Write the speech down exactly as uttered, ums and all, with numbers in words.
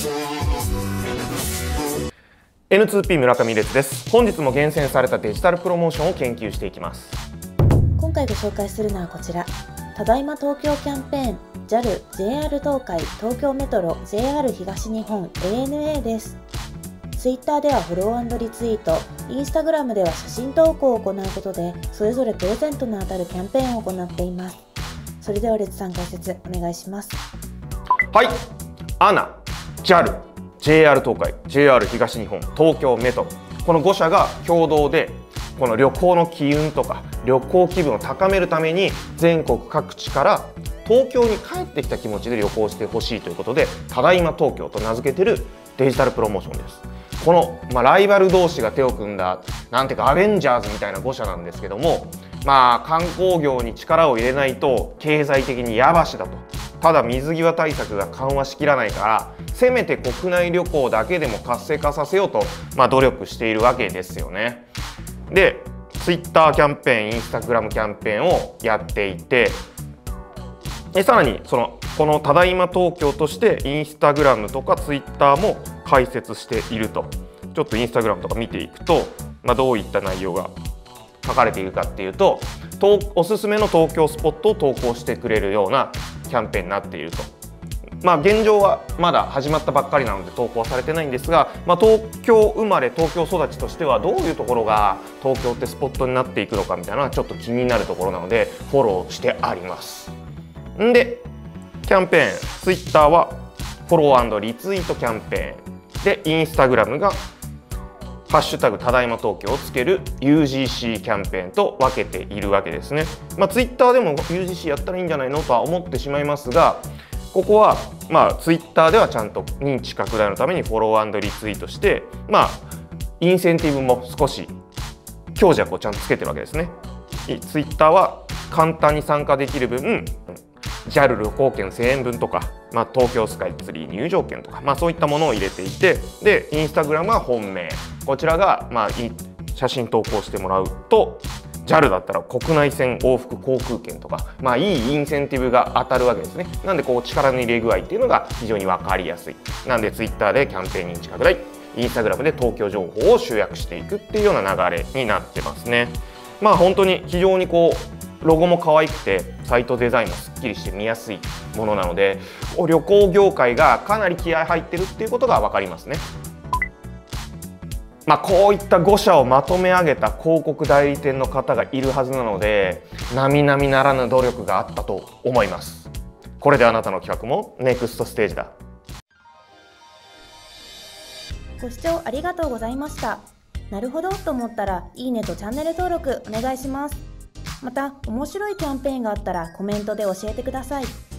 エヌツーピー 村上列です。本日も厳選されたデジタルプロモーションを研究していきます。 今回ご紹介するのはこちら、ただいま東京キャンペーン ジャル、ジェイアール 東海、東京メトロ、ジェイアール 東日本、エーエヌエー です。Twitter ではフォロー&リツイート、Instagram では写真投稿を行うことで、それぞれプレゼントの当たるキャンペーンを行っています。それでは列さん解説お願いします。 はい、アナ、ジャル、ジェイアール 東海、ジェイアール 東日本、東京メトロ、このご社が共同でこの旅行の機運とか旅行気分を高めるために全国各地から東京に帰ってきた気持ちで旅行してほしいということで、ただいま東京と名付けてるデジタルプロモーションです。この、まあ、ライバル同士が手を組んだなんていうかアベンジャーズみたいなご社なんですけども、まあ観光業に力を入れないと経済的にやばしだと。ただ水際対策が緩和しきらないから、せめて国内旅行だけでも活性化させようと、まあ、努力しているわけですよね。で、ツイッターキャンペーン、インスタグラムキャンペーンをやっていて、でさらにそのこのただいま東京としてインスタグラムとかツイッターも開設していると。ちょっとインスタグラムとか見ていくと、まあ、どういった内容が書かれているかっていうと、おすすめの東京スポットを投稿してくれるようなキャンペーンになっていると。まあ現状はまだ始まったばっかりなので投稿されてないんですが、まあ、東京生まれ東京育ちとしてはどういうところが東京ってスポットになっていくのかみたいなのはちょっと気になるところなのでフォローしてあります。んでキャンペーン、ツイッターはフォロー&リツイートキャンペーンで、インスタグラムがハッシュタグただいま東京をつける ユージーシー キャンペーンと分けているわけですね。まあ、ツイッターでも ユージーシー やったらいいんじゃないのとは思ってしまいますが、ここはまあツイッターではちゃんと認知拡大のためにフォロー&リツイートして、まあインセンティブも少し強弱をちゃんとつけてるわけですね。ツイッターは簡単に参加できる分、ジャル 旅行券せんえんぶんとか、まあ、東京スカイツリー入場券とか、まあ、そういったものを入れていて、でインスタグラムは本命、こちらがまあ写真投稿してもらうと ジャル だったら国内線往復航空券とか、まあ、いいインセンティブが当たるわけですね。なんでこう力の入れ具合っていうのが非常に分かりやすい。なんでツイッターでキャンペーン認知拡大、インスタグラムで東京情報を集約していくっていうような流れになってますね。まあ本当に非常にこうロゴも可愛くてサイトデザインもすっきりして見やすいものなので、旅行業界がかなり気合入ってるっていうことが分かりますね。まあこういったご社をまとめ上げた広告代理店の方がいるはずなので、並々ならぬ努力があったと思います。これであなたの企画もネクストステージだ。 ご視聴ありがとうございました。なるほどと思ったらいいねとチャンネル登録お願いします。また面白いキャンペーンがあったらコメントで教えてください。